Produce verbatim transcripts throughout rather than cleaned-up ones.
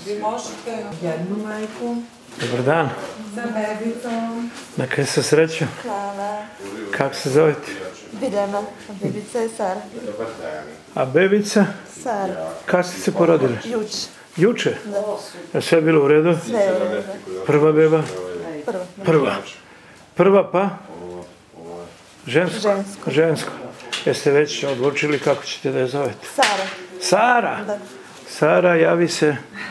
Vi možete jednu majku. Dobar dan. Sa bebicom. Neka se sreću. Hvala. Kako se zovete? Biljana, a bebica je Sara. A bebica? Sara. Kad ste se porodili? Juče. Juče? Da. Je sve bilo u redu? Sve je u redu. Prva beba? Prva. Prva. Prva pa? Žensko? Žensko. Žensko. Jeste već odlučili kako ćete da je zovete? Sara. Sara? Da. Sara, javi se.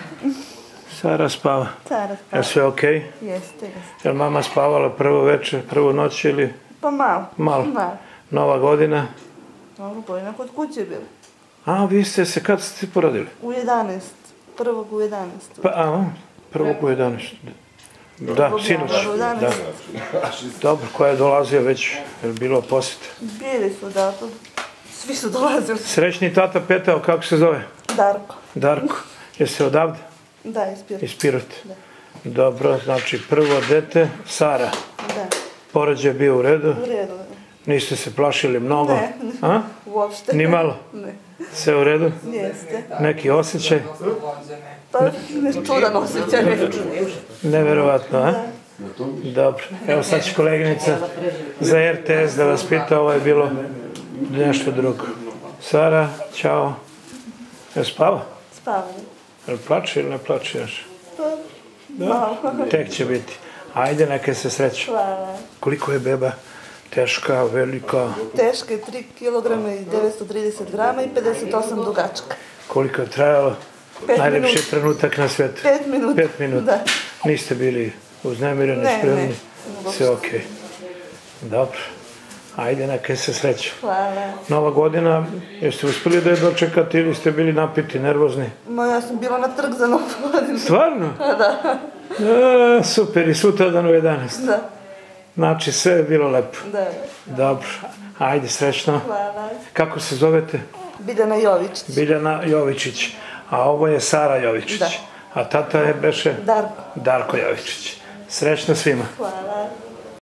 Sara spava. Sara spava. Je sve okej? Jeste, jeste. Je li mama spavala prvu večer, prvu noć ili? Pa malo. Malo. Malo. Nova godina? Nova godina kod kuće je bilo. A, vi ste se, kad ste se porodili? U jedanaest. Prvog u jedanaest. Pa, a, prvog u jedanaest. Da, sinoć. U jedanaest. Dobro, koja je dolazio već, je li bilo posjete? Bili su, da, to. Svi su dolazili. Srećni tata Petao, kako se zove? Darko. Darko. Jeste odavde? Da, ispirati. Iz Pirota. Dobro, znači prvo dete, Sara. Da. Porođaj je bio u redu? U redu. Niste se plašili mnogo? Ne. A? Uopšte. Ni malo? Ne. Sve u redu? Jeste. Neki osjećaj? Pa, čudan osjećaj. Neverovatno, a? Dobro. Evo sad će koleginica za R T S da vas pita, ovo je bilo nešto drugo. Sara, čao. Je spava? Spavanje. Je li plače ili ne plače još? Pa, malo. Tek će biti. Ajde, neka se sreća. Hvala. Koliko je beba? Teška, velika? Teška je tri kilograma i devetsto trideset grama i pedeset osam dugačka. Koliko je trajalo? Pet Najljepši minuta. trenutak na svijetu? Pet minuta. Pet minuta. Da. Niste bili uznemireni, Ne, spremni? ne. Sve okej. Dobro. Ajde, neka se sreća. Hvala. Nova godina, jeste uspjeli da je dočekati ili ste bili napiti, nervozni? Ma, ja sam bila na trg za novu godinu. Stvarno? Da. A, super, i sutradan u jedanaest. Da. Znači, sve je bilo lepo. Da. Dobro. Ajde, srećno. Hvala. Kako se zovete? Biljana Jovičić. Biljana Jovičić. A ovo je Sara Jovičić. Da. A tata je beše? Darko. Darko Jovičić. Srećno svima. Hvala.